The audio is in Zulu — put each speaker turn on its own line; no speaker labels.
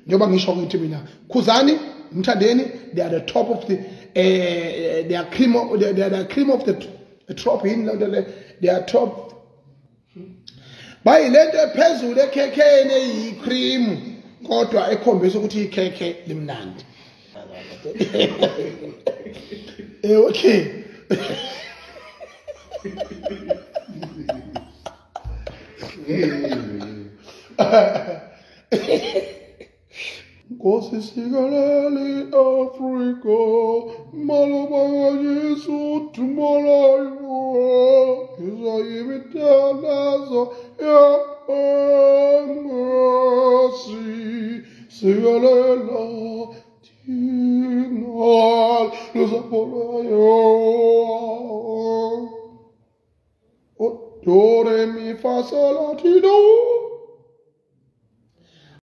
njengoba ngisho ukuthi mina Khuzani Mthandeni, they are the top of the they are cream of the top in they are top bayilento ephezulu ekhekheni eyicream kodwa ekhombisa ukuthi ikhekhe limnandi. Okay. Nkosi sikalali Afrika maloba Yesu tumalayo izayimithalazo ya Nkosi sikalela tinal nuzapolayo o do re mi fa sol la ti do